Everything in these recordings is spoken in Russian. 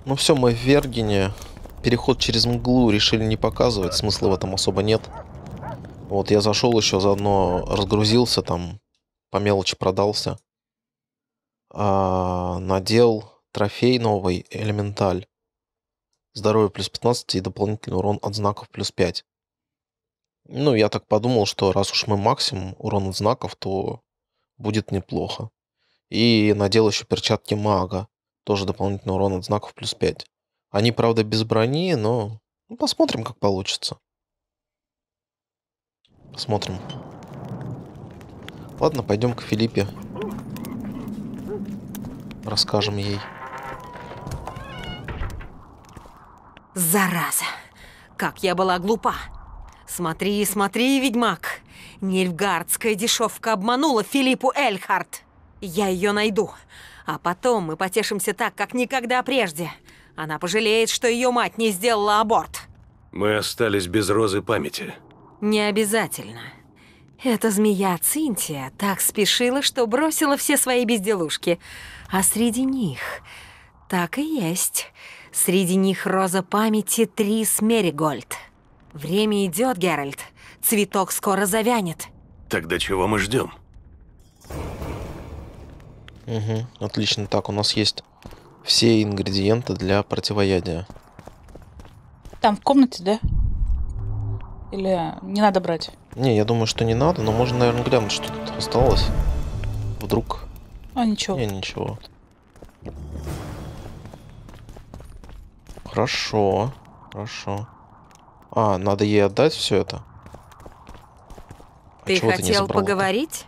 Ну все, мы в Вергене. Переход через мглу решили не показывать, смысла в этом особо нет. Вот я зашел еще заодно, разгрузился там, по мелочи продался. Надел трофей новый, элементаль. Здоровье плюс 15 и дополнительный урон от знаков плюс 5. Ну, я так подумал, что раз уж мы максимум урон от знаков, то будет неплохо. И надел еще перчатки мага. Тоже дополнительный урон от знаков плюс 5. Они, правда, без брони, но ну, посмотрим, как получится. Посмотрим. Ладно, пойдем к Филиппе. Расскажем ей. Зараза! Как я была глупа! Смотри, смотри, ведьмак! Нильфгардская дешевка обманула Филиппу Эльхарт! Я ее найду, а потом мы потешимся так, как никогда прежде. Она пожалеет, что ее мать не сделала аборт. Мы остались без розы памяти. Не обязательно. Эта змея Цинтия так спешила, что бросила все свои безделушки. А среди них так и есть. Среди них роза памяти Трис Меригольд. Время идет, Геральт. Цветок скоро завянет. Тогда чего мы ждем? Угу, отлично. Так, у нас есть все ингредиенты для противоядия. Там в комнате, да? Или не надо брать? Не, я думаю, что не надо, но можно, наверное, глянуть, что тут осталось. Вдруг... А, ничего. Не, ничего. Хорошо, хорошо. Надо ей отдать все это? Ты чего не хотел забрал-то? поговорить?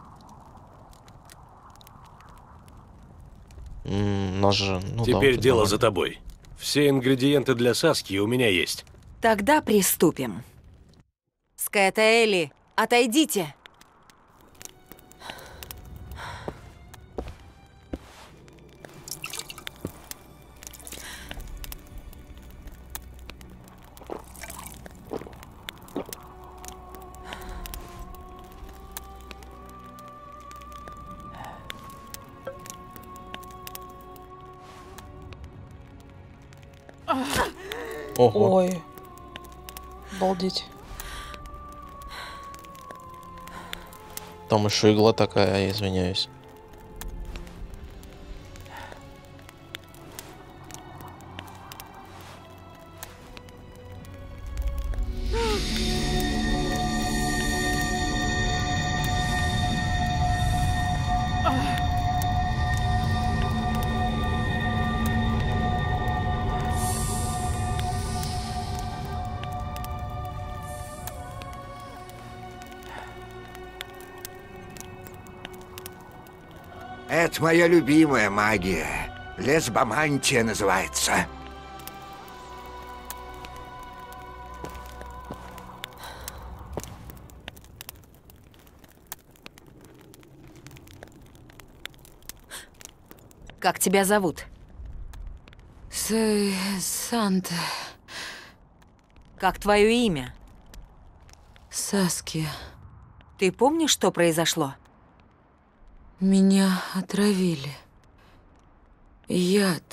Нас же... Ну, Теперь да, дело давай. за тобой. Все ингредиенты для Саски у меня есть. Тогда приступим. Скаэтаэли, отойдите! Ого. Ой. Обалдеть. Там еще игла такая, я извиняюсь. Это моя любимая магия. Лесбомантия называется. Как тебя зовут? Санта. Как твое имя? Саския. Ты помнишь, что произошло? Меня отравили. Яд.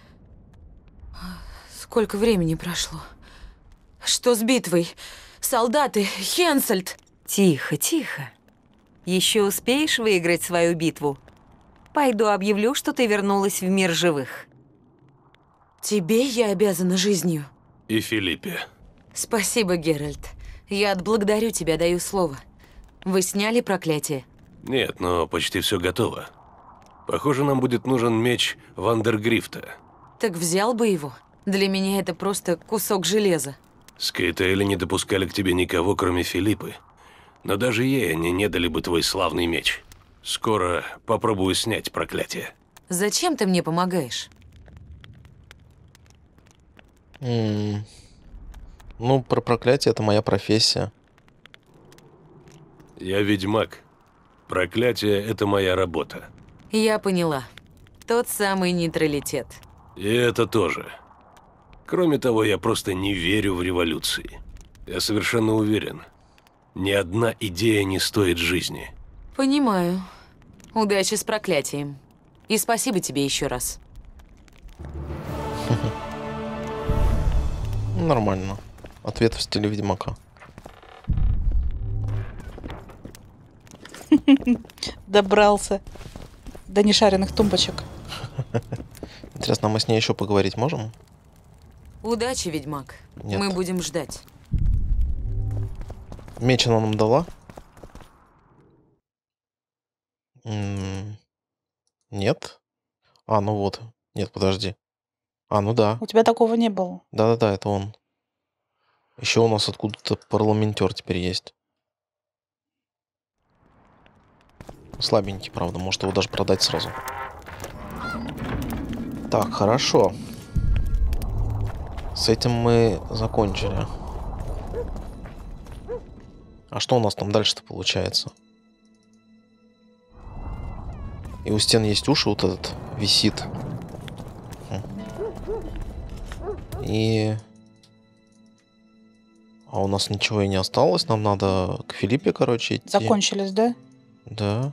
Сколько времени прошло? Что с битвой? Солдаты, Хенсельд! Тихо, тихо. Еще успеешь выиграть свою битву? Пойду объявлю, что ты вернулась в мир живых. Тебе я обязана жизнью. И Филиппе. Спасибо, Геральт. Я отблагодарю тебя, даю слово. Вы сняли проклятие? Нет, но почти все готово. Похоже, нам будет нужен меч Вандергрифта. Так взял бы его. Для меня это просто кусок железа. Скейтаэли не допускали к тебе никого, кроме Филиппы. Но даже ей они не дали бы твой славный меч. Скоро попробую снять проклятие. Зачем ты мне помогаешь? Ну, про проклятие это моя профессия. Я ведьмак. Проклятие – это моя работа. Я поняла. Тот самый нейтралитет. И это тоже. Кроме того, я просто не верю в революции. Я совершенно уверен. Ни одна идея не стоит жизни. Понимаю. Удачи с проклятием. И спасибо тебе еще раз. Нормально. Ответ в стиле Ведьмака. Добрался до нешаренных тумбочек. Интересно, а мы с ней еще поговорить можем? Удачи, ведьмак. Нет. Мы будем ждать. Меч она нам дала? Нет. А, ну вот. Нет, подожди. А, ну да. У тебя такого не было. Да-да-да, это он. Еще у нас откуда-то парламентер теперь есть. Слабенький, правда. Может его даже продать сразу. Так, хорошо. С этим мы закончили. А что у нас там дальше-то получается? И у стен есть уши, вот этот висит. И... А у нас ничего и не осталось. Нам надо к Филиппе, короче, идти. Закончились, да? Да.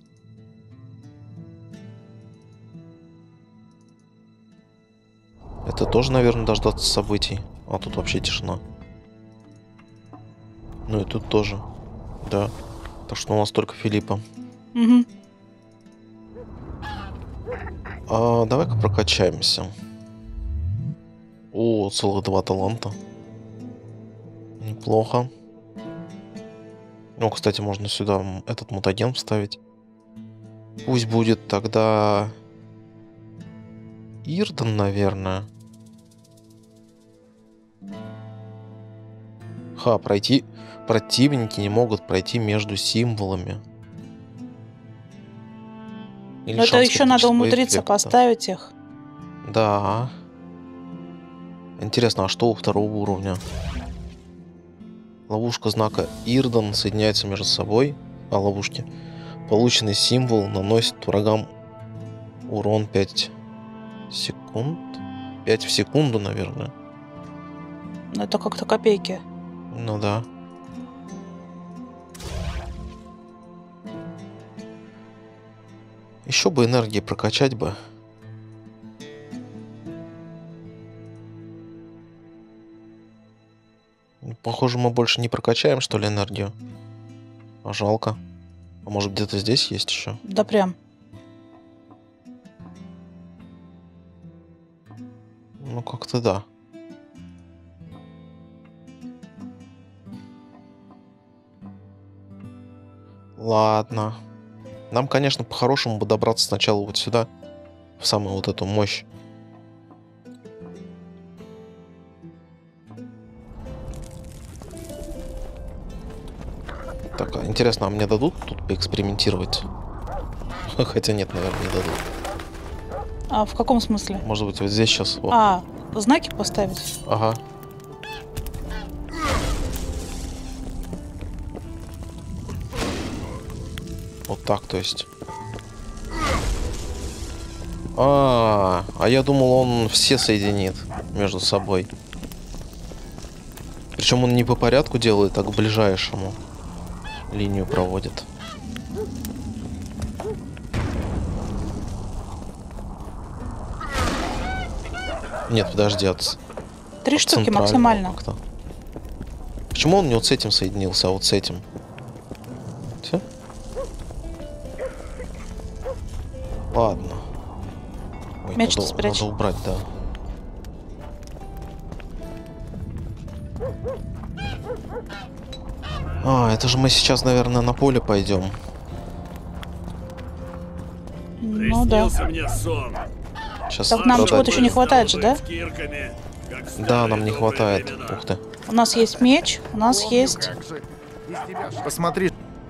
Это тоже, наверное, дождаться событий. А тут вообще тишина. Ну и тут тоже. Да. Так что у нас только Филиппа. Угу. Давай-ка прокачаемся. О, целых 2 таланта. Неплохо. Ну, кстати, можно сюда этот мутаген вставить. Пусть будет тогда... Ирден, наверное. Пройти... Противники не могут пройти между символами. Или Но это шанс еще надо критического умудриться эффекта. поставить их. Да. Интересно, а что у второго уровня? Ловушка знака Ирден соединяется между собой. Ловушки. Полученный символ наносит врагам урон 5 секунд. 5 в секунду, наверное. Но это как-то копейки. Ну да. Еще бы энергии прокачать бы. Похоже, мы больше не прокачаем, что ли, энергию. А жалко. А может, где-то здесь есть еще? Да прям. Ну, как-то да. Ладно. Нам, конечно, по-хорошему бы добраться сначала вот сюда, в самую вот эту мощь. Так, интересно, а мне дадут тут поэкспериментировать? Хотя нет, наверное, не дадут. А в каком смысле? Может быть, вот здесь сейчас. Вот. А, знаки поставить? Ага. Вот так, то есть. А я думал, он все соединит между собой. Причем он не по порядку делает, а к ближайшему линию проводит. Нет, подожди, от 3 штуки центрального максимально. как-то. Почему он не вот с этим соединился, а вот с этим? Всё? Ладно. Ой, Меч-то надо, спрячь. надо убрать, да. Это же мы сейчас, наверное, на поле пойдем. Ну да. мне сон. Сейчас Так нам чего-то еще не хватает же, да? Да, нам не хватает. Ух ты. У нас есть меч, у нас есть... Посмотри,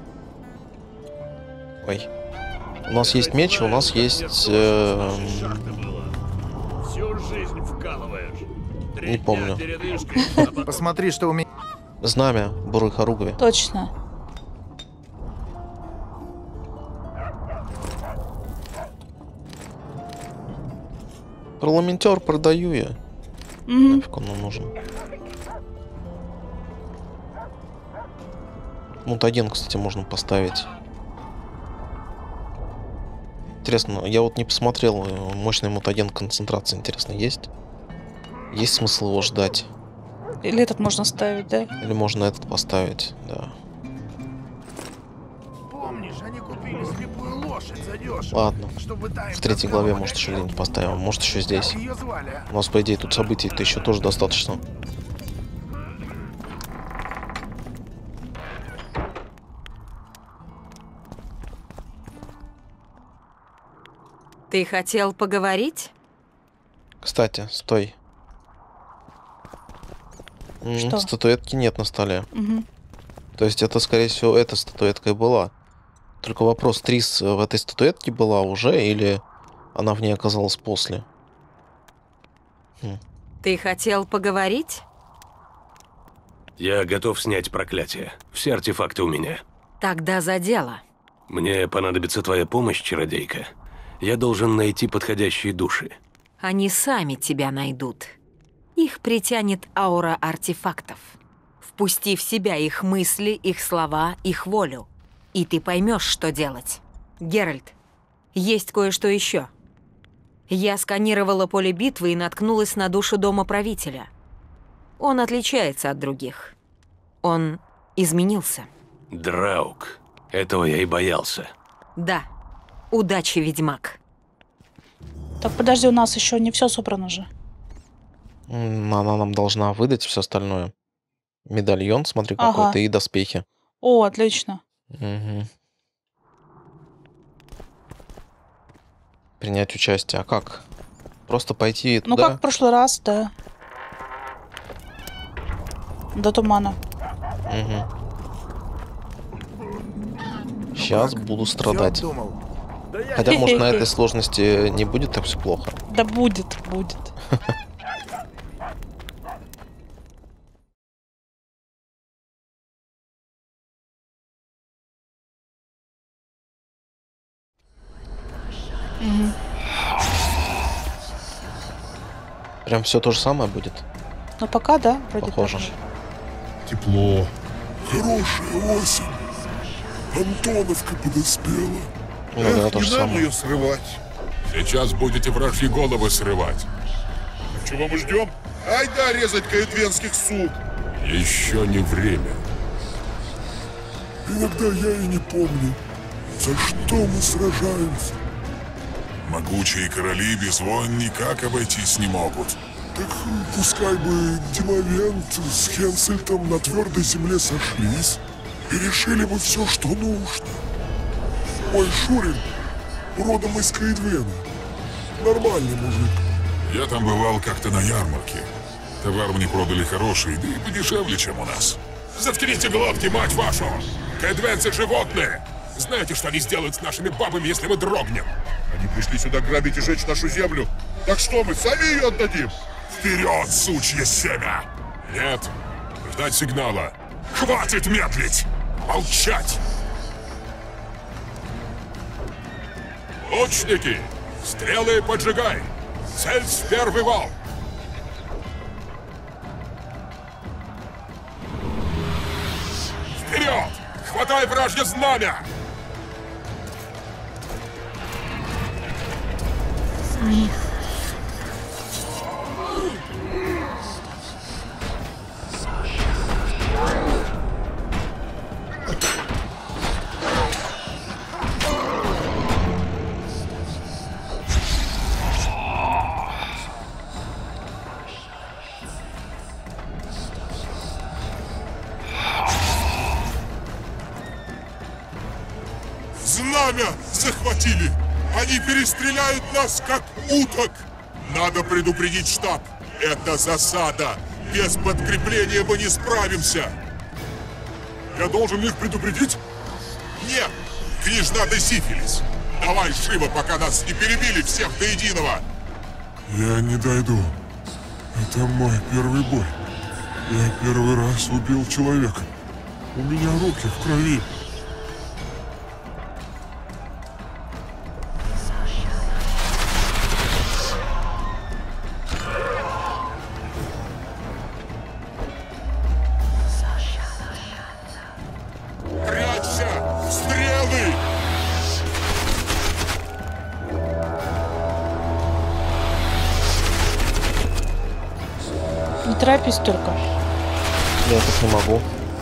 Ой. У нас есть меч, у нас есть... Всю жизнь вкалываешь. Не помню. посмотри, что у меня. Знамя Буры Харугви. Точно. Парламентер продаю я. Мгм. Нафиг он нам нужен. Мутаген, кстати, можно поставить. Интересно, я вот не посмотрел, мощный мутаген концентрации, интересно, есть? Есть смысл его ждать? Или этот можно ставить, да? Или можно этот поставить? Да. Помнишь, они купили слепую лошадь задешево. Ладно. Чтобы та им В 3 главе, таскала может, еще горячо. где-нибудь поставим. Может, еще здесь. Как ее звали, а? У нас, по идее, тут событий-то еще тоже достаточно. Ты хотел поговорить? Кстати, стой. Что? Статуэтки нет на столе. Угу. То есть это, скорее всего, эта статуэтка и была. Только вопрос, Трис в этой статуэтке была уже, или она в ней оказалась после? Ты хотел поговорить? Я готов снять проклятие. Все артефакты у меня. Тогда за дело. Мне понадобится твоя помощь, чародейка. Я должен найти подходящие души. Они сами тебя найдут. Их притянет аура артефактов. Впусти в себя их мысли, их слова, их волю. И ты поймешь, что делать. Геральт, есть кое-что еще. Я сканировала поле битвы и наткнулась на душу дома правителя. Он отличается от других. Он изменился. Драук. Этого я и боялся. Да. Удачи, ведьмак. Так, подожди, у нас еще не все собрано же. Она нам должна выдать все остальное. Медальон, смотри, Ага. какой-то, и доспехи. О, отлично. Мгм. Принять участие. А как? Просто пойти Ну, туда? как в прошлый раз, да. До тумана. Сейчас буду Всё страдать. обдумал. Хотя, может, на этой сложности не будет так все плохо. Да будет, будет. Прям все то же самое будет. Но пока, да, вроде Похоже. так же. Тепло. Хорошая осень. Антоновка подоспела. Ну да, то не же нам самое. ее срывать. Сейчас будете вражьи головы срывать. Чего мы ждем? Ай да резать каэдвенских сук. Еще не время. Иногда я и не помню, за что мы сражаемся. Могучие короли без войн никак обойтись не могут. Так пускай бы Демовент с Хенсельтом на твердой земле сошлись и решили бы все, что нужно. Мой Шурин родом из Каэдвена. Нормальный мужик. Я там бывал как-то на ярмарке. Товар мне продали хороший, да и подешевле, чем у нас. Заткните глотки, мать вашу! Каэдвенцы животные! Знаете, что они сделают с нашими бабами, если мы дрогнем? Они пришли сюда грабить и жечь нашу землю. Так что, мы сами ее отдадим? Вперед, сучье семя! Нет, ждать сигнала. Хватит медлить! Молчать! Лучники! Стрелы поджигай! Цель в первый вал! Вперед! Хватай вражье знамя! Знамя захватили! Они перестреляют нас, как уток! Надо предупредить штаб! Это засада! Без подкрепления мы не справимся! Я должен их предупредить? Нет! Княжна Десифилис! Давай живо, пока нас не перебили всех до единого! Я не дойду. Это мой первый бой. Я первый раз убил человека. У меня руки в крови. Прячься! Стрелы! торопись только. Я так не могу.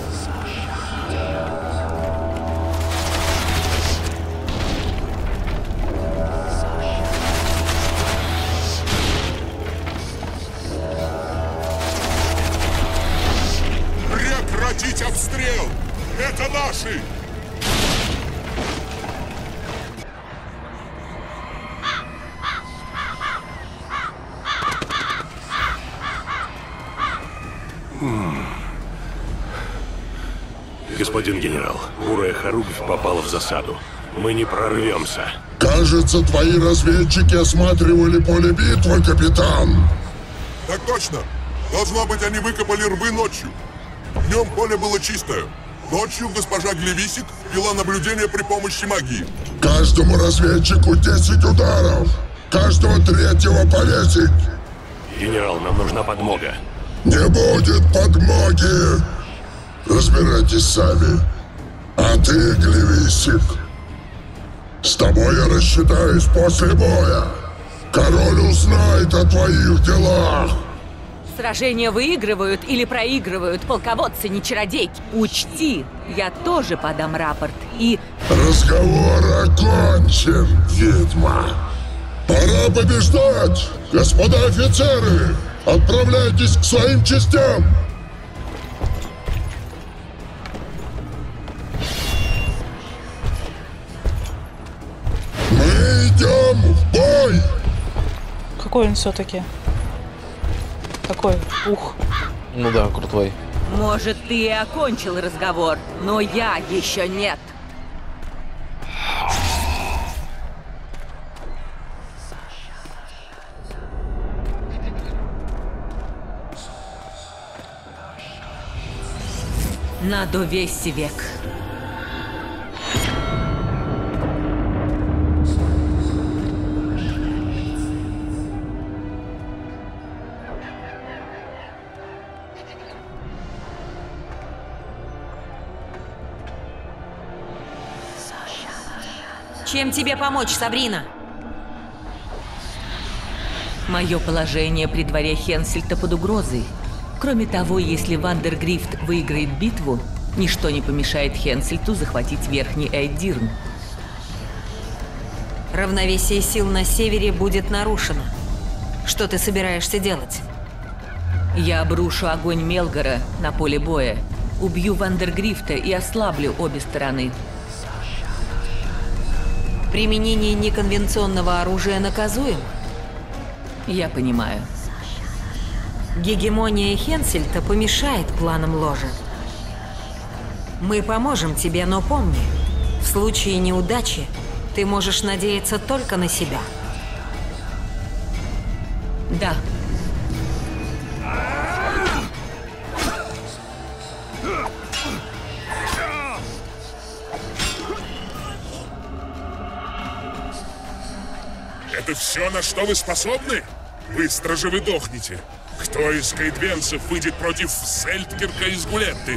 Прекратить обстрел! Это наши! Господин генерал, бурая хоругвь попала в засаду. Мы не прорвемся. Кажется, твои разведчики осматривали поле битвы, капитан. Так точно. Должно быть, они выкопали рвы ночью. Днем поле было чистое. Ночью госпожа Глевисик вела наблюдение при помощи магии. Каждому разведчику 10 ударов. Каждого третьего повесить. Генерал, нам нужна подмога. Не будет подмоги. Разбирайтесь сами. А ты, Глевисик, с тобой я рассчитаюсь после боя. Король узнает о твоих делах. Сражения выигрывают или проигрывают полководцы, не чародейки. Учти, я тоже подам рапорт и... Разговор окончен, ведьма. Пора побеждать! Господа офицеры, отправляйтесь к своим частям! Мы идем в бой! Какой он все-таки? Такой, ух. Ну да, крутой. Может, ты и окончил разговор, но я еще нет. На довесь век. Чем тебе помочь, Сабрина? Мое положение при дворе Хенсельта под угрозой. Кроме того, если Вандергрифт выиграет битву, ничто не помешает Хенсельту захватить Верхний Эйдирн. Равновесие сил на севере будет нарушено. Что ты собираешься делать? Я обрушу огонь Мелгора на поле боя, убью Вандергрифта и ослаблю обе стороны. Применение неконвенционного оружия наказуемо? Я понимаю. Гегемония Хенсельта помешает планам ложи. Мы поможем тебе, но помни, в случае неудачи ты можешь надеяться только на себя. Да. Это все, на что вы способны? Быстро же вы дохнете. Кто из кайдвенцев выйдет против Зельдкирка из Гулетты?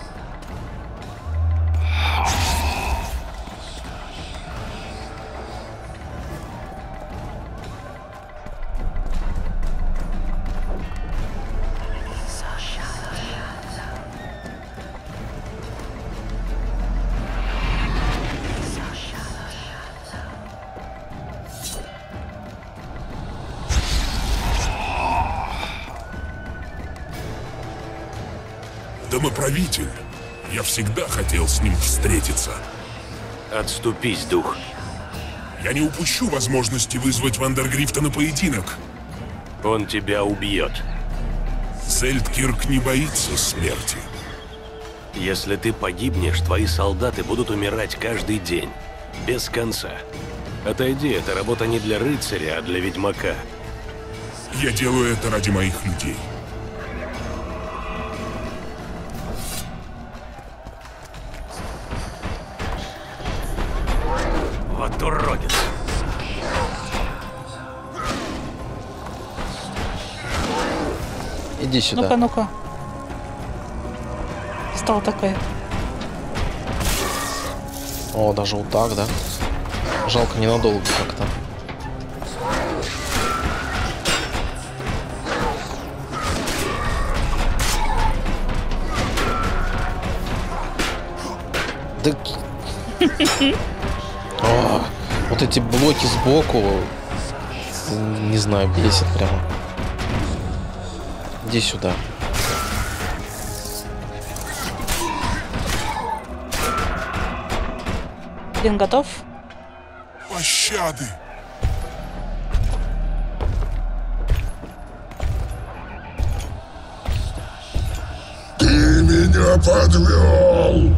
Домоправитель. Я всегда хотел с ним встретиться. Отступись, дух. Я не упущу возможности вызвать Вандергрифта на поединок. Он тебя убьет. Зельдкирк не боится смерти. Если ты погибнешь, твои солдаты будут умирать каждый день. Без конца. Отойди, это работа не для рыцаря, а для ведьмака. Я делаю это ради моих людей. Вот уродец. Иди сюда. Ну-ка, ну-ка. Стала такая. О, даже вот так, да? Жалко, ненадолго как-то. Да... О, вот эти блоки сбоку, не знаю, бесит прямо. Иди сюда. Один готов? Пощады! Ты меня подвел!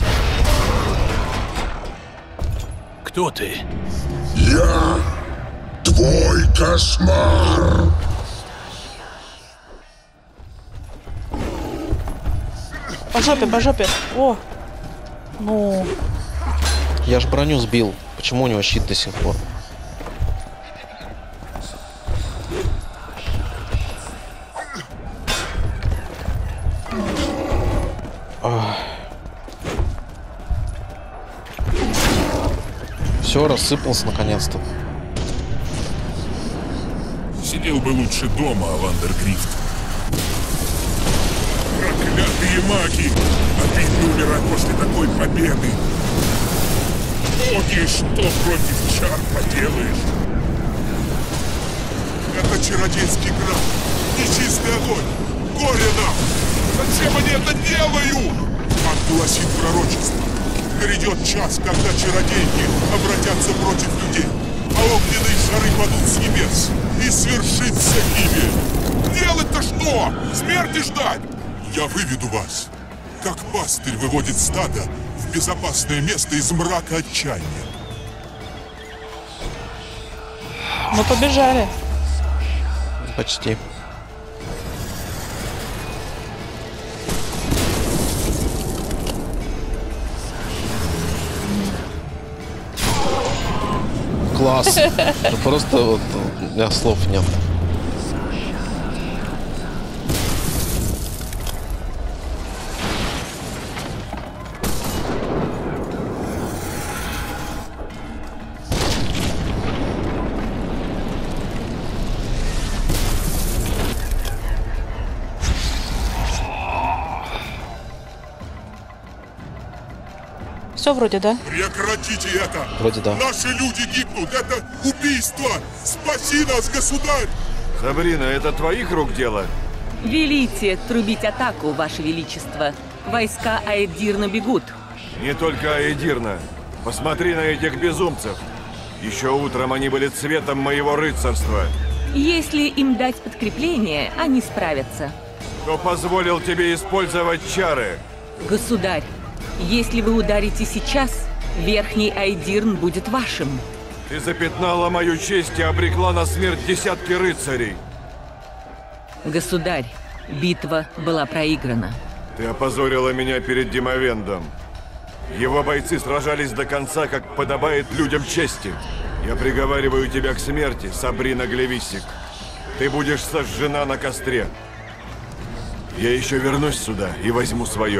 Кто ты? Я твой кошмар! По жопе, по жопе. О! Ну... Я ж броню сбил. Почему у него щит до сих пор? Все, рассыпался наконец-то. Сидел бы лучше дома, Вандергрифт. Проклятые маги! Обидно умирать после такой победы! Боги, что против чар поделаешь? Это чародейский град, нечистый огонь, горе нам! Зачем они это делают? Маг гласит пророчество. Грядет час, когда чародейки обратятся против людей, а огненные шары падут с небес, и свершится гибель. Делать-то что? Смерти ждать? Я выведу вас, как пастырь выводит стадо в безопасное место из мрака отчаяния. Мы побежали. Почти. Класс. Просто вот у меня слов нет. Все вроде, да? Прекратите это! Вроде да. Наши люди гибнут! Это убийство! Спаси нас, государь! Сабрина, это твоих рук дело? Велите трубить атаку, Ваше Величество. Войска Аэдирна бегут. Не только Аэдирна. Посмотри на этих безумцев. Еще утром они были цветом моего рыцарства. Если им дать подкрепление, они справятся. Кто позволил тебе использовать чары? Государь, если вы ударите сейчас, Верхний Аэдирн будет вашим. Ты запятнала мою честь и обрекла на смерть десятки рыцарей. Государь, битва была проиграна. Ты опозорила меня перед Димовендом. Его бойцы сражались до конца, как подобает людям чести. Я приговариваю тебя к смерти, Сабрина Глевиссик. Ты будешь сожжена на костре. Я еще вернусь сюда и возьму свое.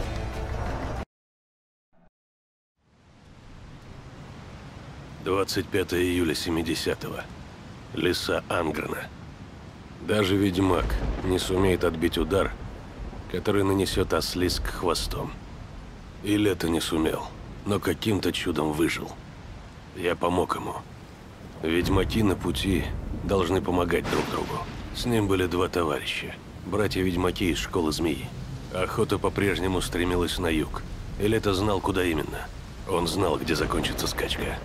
— 25 июля 70-го. Леса Ангрена. Даже ведьмак не сумеет отбить удар, который нанесет Ослиск хвостом. И Лето не сумел, но каким-то чудом выжил. Я помог ему. Ведьмаки на пути должны помогать друг другу. С ним были два товарища, братья-ведьмаки из школы змеи. Охота по-прежнему стремилась на юг. И Лето знал, куда именно. Он знал, где закончится скачка.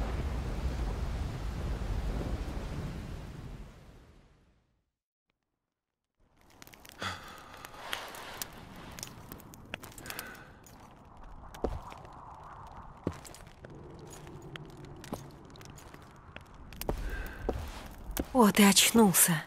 О, ты очнулся.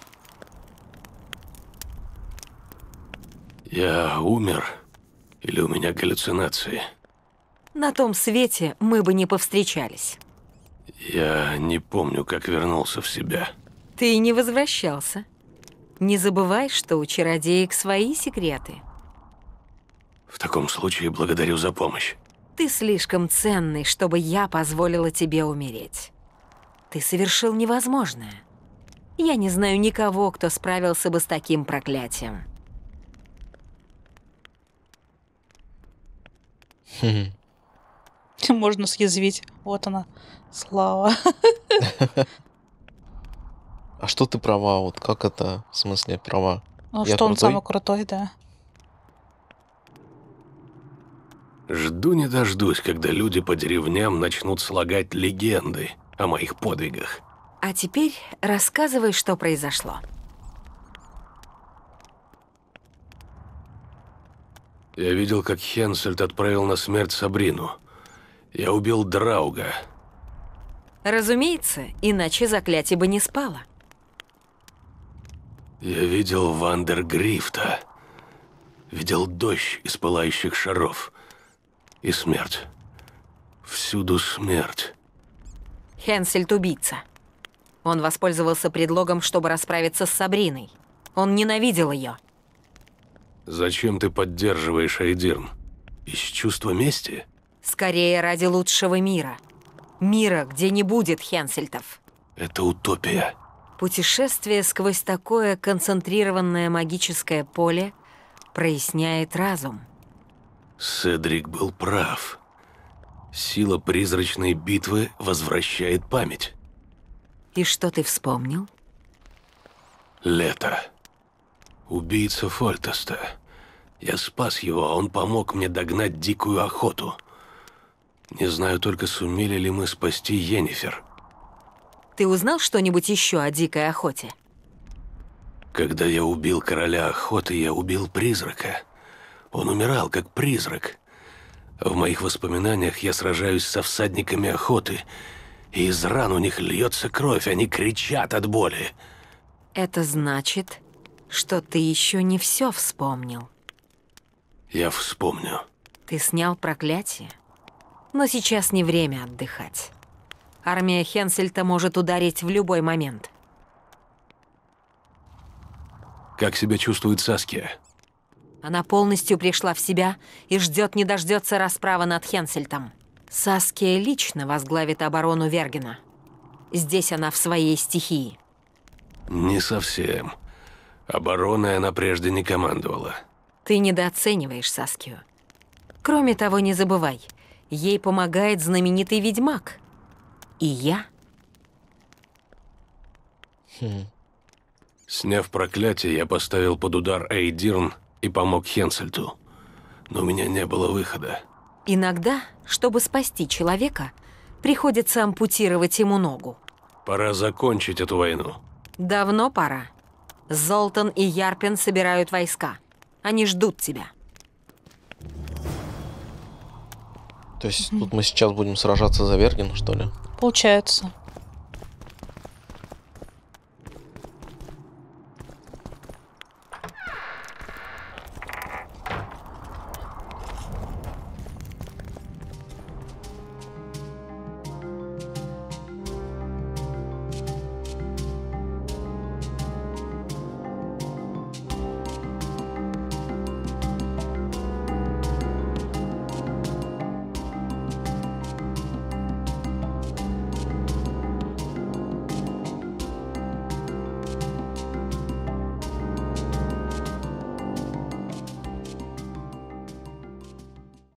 Я умер? Или у меня галлюцинации? На том свете мы бы не повстречались. Я не помню, как вернулся в себя. Ты и не возвращался. Не забывай, что у чародеек свои секреты. В таком случае благодарю за помощь. Ты слишком ценный, чтобы я позволила тебе умереть. Ты совершил невозможное. Я не знаю никого, кто справился бы с таким проклятием. Хм. Можно съязвить. Вот она, слава. А что ты права? Вот как это? В смысле права? Ну, Я что он крутой? самый крутой, да. Жду не дождусь, когда люди по деревням начнут слагать легенды о моих подвигах. А теперь рассказывай, что произошло. Я видел, как Хенсельд отправил на смерть Сабрину. Я убил Драуга. Разумеется, иначе заклятие бы не спало. Я видел Вандергрифта. Видел дождь из пылающих шаров. И смерть. Всюду смерть. Хенсельд — убийца. Он воспользовался предлогом, чтобы расправиться с Сабриной. Он ненавидел ее. Зачем ты поддерживаешь Эйдирн? Из чувства мести? Скорее, ради лучшего мира. Мира, где не будет Хенсельтов. Это утопия. Путешествие сквозь такое концентрированное магическое поле проясняет разум. Седрик был прав. Сила призрачной битвы возвращает память. И что ты вспомнил? Лето. Убийца Фольтеста. Я спас его, а он помог мне догнать дикую охоту. Не знаю только, сумели ли мы спасти Йеннифер. Ты узнал что-нибудь еще о дикой охоте? Когда я убил короля охоты, я убил призрака. Он умирал, как призрак. В моих воспоминаниях я сражаюсь со всадниками охоты, и из ран у них льется кровь, они кричат от боли. Это значит, что ты еще не все вспомнил. Я вспомню. Ты снял проклятие, но сейчас не время отдыхать. Армия Хенсельта может ударить в любой момент. Как себя чувствует Саския? Она полностью пришла в себя и ждет не дождется расправы над Хенсельтом. Саския лично возглавит оборону Вергена. Здесь она в своей стихии. Не совсем. Обороной она прежде не командовала. Ты недооцениваешь Саскию. Кроме того, не забывай, ей помогает знаменитый ведьмак. И я. Сняв проклятие, я поставил под удар Эйдирн и помог Хенсельту. Но у меня не было выхода. Иногда, чтобы спасти человека, приходится ампутировать ему ногу. Пора закончить эту войну. Давно пора. Золтан и Ярпен собирают войска. Они ждут тебя. То есть тут мы сейчас будем сражаться за Верген, что ли? Получается.